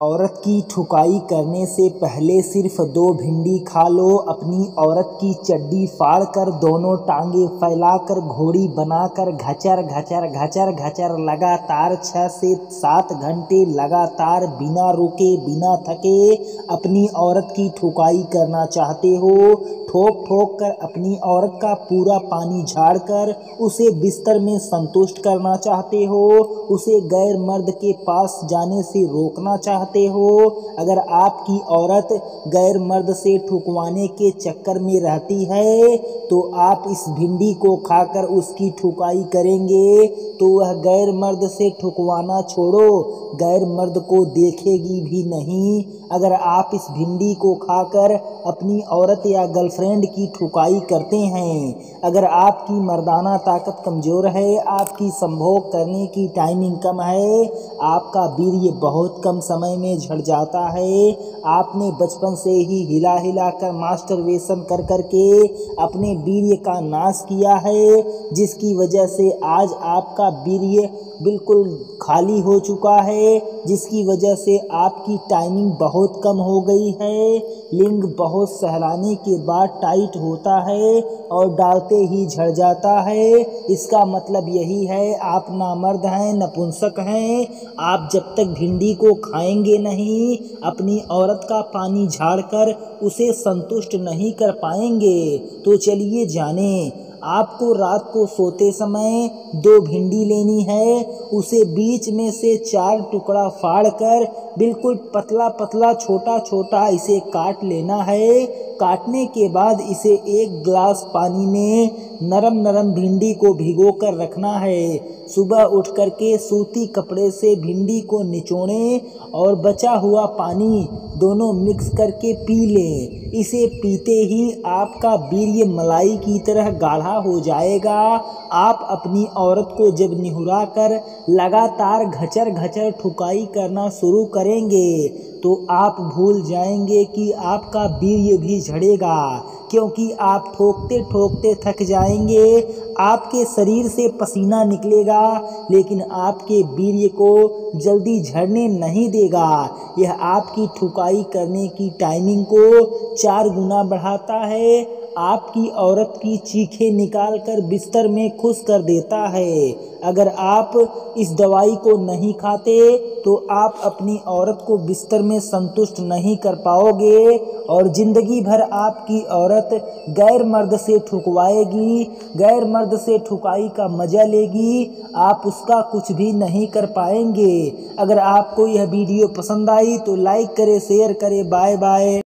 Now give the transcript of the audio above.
औरत की ठुकाई करने से पहले सिर्फ 2 भिंडी खा लो। अपनी औरत की चड्डी फाड़कर दोनों टांगे फैलाकर घोड़ी बनाकर घचर घचर घचर घचर लगातार 6 से 7 घंटे लगातार बिना रुके बिना थके अपनी औरत की ठुकाई करना चाहते हो। ठोक ठोक कर अपनी औरत का पूरा पानी झाड़कर उसे बिस्तर में संतुष्ट करना चाहते हो। उसे गैर मर्द के पास जाने से रोकना चाहते हो। अगर आपकी औरत गैर मर्द से ठुकवाने के चक्कर में रहती है तो आप इस भिंडी को खाकर उसकी ठुकाई करेंगे तो वह गैर मर्द से ठुकवाना छोड़ो, गैर मर्द को देखेगी भी नहीं। अगर आप इस भिंडी को खाकर अपनी औरत या गर्लफ्रेंड की ठुकाई करते हैं, अगर आपकी मर्दाना ताकत कमज़ोर है, आपकी संभोग करने की टाइमिंग कम है, आपका वीर्य बहुत कम समय में झड़ जाता है, आपने बचपन से ही हिला हिला कर मास्टरबेशन कर कर के अपने वीर्य का नाश किया है, जिसकी वजह से आज आपका वीर्य बिल्कुल खाली हो चुका है, जिसकी वजह से आपकी टाइमिंग बहुत कम हो गई है, लिंग बहुत सहलाने के बाद टाइट होता है और डालते ही झड़ जाता है। इसका मतलब यही है आप नामर्द हैं, नपुंसक हैं। आप जब तक भिंडी को खाएंगे नहीं, अपनी औरत का पानी झाड़कर उसे संतुष्ट नहीं कर पाएंगे। तो चलिए जाने, आपको रात को सोते समय 2 भिंडी लेनी है, उसे बीच में से 4 टुकड़ा फाड़कर बिल्कुल पतला पतला छोटा छोटा इसे काट लेना है। काटने के बाद इसे 1 गिलास पानी में नरम नरम भिंडी को भिगो कर रखना है। सुबह उठ कर के सूती कपड़े से भिंडी को निचोड़ें और बचा हुआ पानी दोनों मिक्स करके पी लें। इसे पीते ही आपका वीर्य मलाई की तरह गाढ़ा हो जाएगा। आप अपनी औरत को जब निहुरा कर लगातार घचर घचर ठुकाई करना शुरू करेंगे तो आप भूल जाएंगे कि आपका वीर्य भी झड़ेगा, क्योंकि आप ठोकते ठोकते थक जाएंगे। आपके शरीर से पसीना निकलेगा लेकिन आपके वीर्य को जल्दी झड़ने नहीं देगा। यह आपकी ठुकाई करने की टाइमिंग को 4 गुना बढ़ाता है। आपकी औरत की चीखें निकाल कर बिस्तर में खुश कर देता है। अगर आप इस दवाई को नहीं खाते तो आप अपनी औरत को बिस्तर में संतुष्ट नहीं कर पाओगे और ज़िंदगी भर आपकी औरत गैर मर्द से ठुकवाएगी, गैर मर्द से ठुकाई का मज़ा लेगी, आप उसका कुछ भी नहीं कर पाएंगे। अगर आपको यह वीडियो पसंद आई तो लाइक करें, शेयर करें। Bye bye.